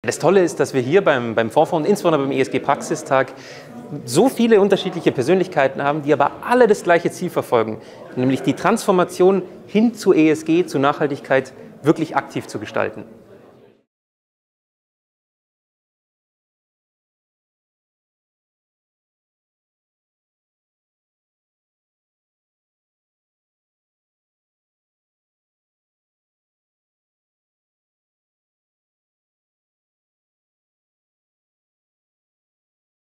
Das Tolle ist, dass wir hier beim Fondsfonds und insbesondere beim ESG-Praxistag so viele unterschiedliche Persönlichkeiten haben, die aber alle das gleiche Ziel verfolgen, nämlich die Transformation hin zu ESG, zu Nachhaltigkeit, wirklich aktiv zu gestalten.